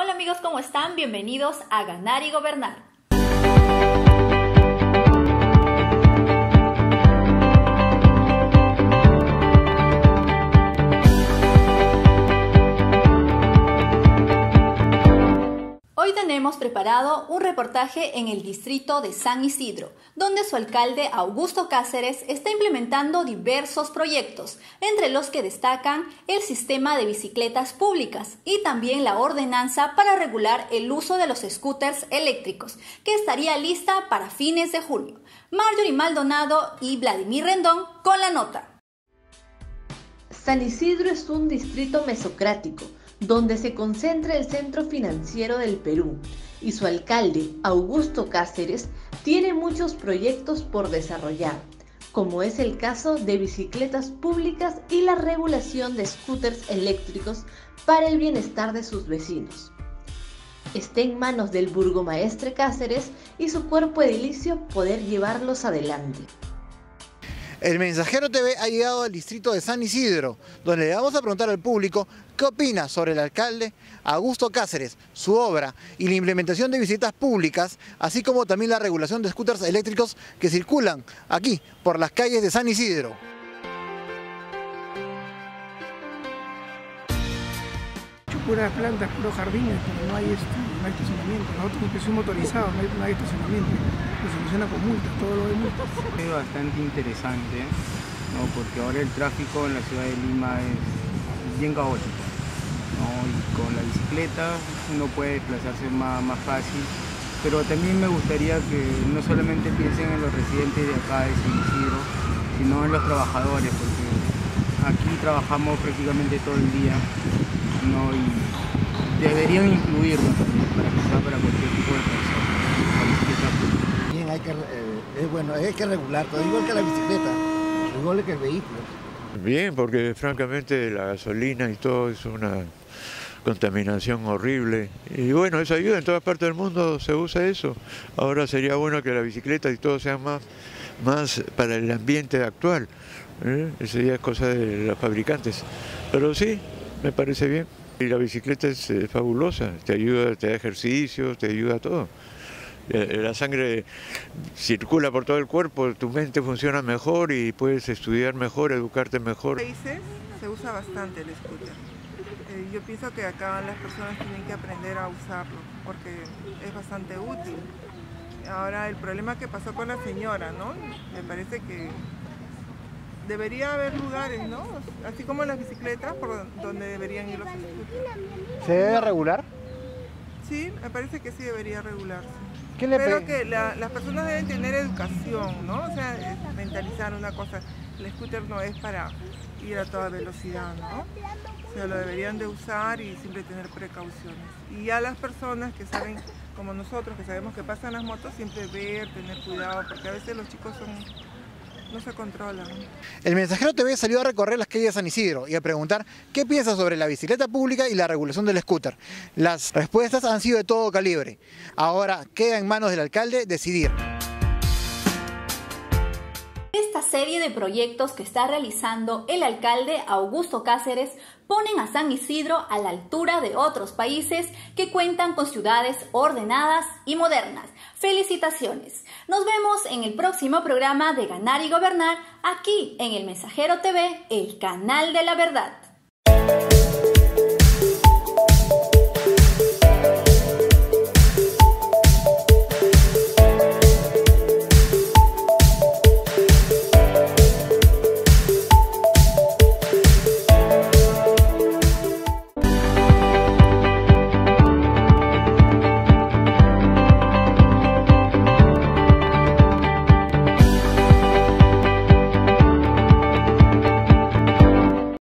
Hola amigos, ¿cómo están? Bienvenidos a Ganar y Gobernar. Hoy tenemos preparado un reportaje en el distrito de San Isidro, donde su alcalde Augusto Cáceres está implementando diversos proyectos, entre los que destacan el sistema de bicicletas públicas y también la ordenanza para regular el uso de los scooters eléctricos, que estaría lista para fines de julio. Marjorie Maldonado y Vladimir Rendón con la nota. San Isidro es un distrito mesocrático, donde se concentra el centro financiero del Perú, y su alcalde, Augusto Cáceres, tiene muchos proyectos por desarrollar, como es el caso de bicicletas públicas y la regulación de scooters eléctricos para el bienestar de sus vecinos. Está en manos del burgomaestre Cáceres y su cuerpo edilicio poder llevarlos adelante. El Mensajero TV ha llegado al distrito de San Isidro, donde le vamos a preguntar al público qué opina sobre el alcalde Augusto Cáceres, su obra y la implementación de bicicletas públicas, así como también la regulación de scooters eléctricos que circulan aquí por las calles de San Isidro. Puras plantas, puros jardines, pero no hay estacionamiento. Nosotros que somos motorizados, no hay estacionamiento. Se soluciona con multas, todo lo de multas. Es bastante interesante, ¿no? Porque ahora el tráfico en la ciudad de Lima es bien caótico, ¿no? Y con la bicicleta uno puede desplazarse más fácil, pero también me gustaría que no solamente piensen en los residentes de acá de San Isidro, sino en los trabajadores, porque aquí trabajamos prácticamente todo el día, ¿no? Y deberían incluirlo también para que sea para cualquier tipo de persona. Bien, hay que regular todo, igual que la bicicleta, igual que el vehículo. Bien, porque francamente la gasolina y todo es una contaminación horrible. Y bueno, eso ayuda, en todas partes del mundo se usa eso. Ahora sería bueno que la bicicleta y todo sean más para el ambiente actual. Eso ya es cosa de los fabricantes. Pero sí, me parece bien. Y la bicicleta es fabulosa, te ayuda, te da ejercicio, te ayuda a todo. La sangre circula por todo el cuerpo, tu mente funciona mejor y puedes estudiar mejor, educarte mejor. En países se usa bastante el scooter. Yo pienso que acá las personas tienen que aprender a usarlo porque es bastante útil. Ahora el problema que pasó con la señora, ¿no? Me parece que debería haber lugares, ¿no? Así como las bicicletas, por donde deberían ir los scooters. ¿Se debe regular? Sí, me parece que sí debería regularse. Pero que las personas deben tener educación, ¿no? O sea, mentalizar una cosa. El scooter no es para ir a toda velocidad, ¿no? O sea, lo deberían de usar y siempre tener precauciones. Y a las personas que saben, como nosotros, que sabemos que pasan las motos, siempre ver, tener cuidado, porque a veces los chicos no se controlan. El Mensajero TV salió a recorrer las calles de San Isidro y a preguntar qué piensa sobre la bicicleta pública y la regulación del scooter. Las respuestas han sido de todo calibre. Ahora queda en manos del alcalde decidir. Esta serie de proyectos que está realizando el alcalde Augusto Cáceres ponen a San Isidro a la altura de otros países que cuentan con ciudades ordenadas y modernas. ¡Felicitaciones! Nos vemos en el próximo programa de Ganar y Gobernar, aquí en El Mensajero TV, el canal de la verdad.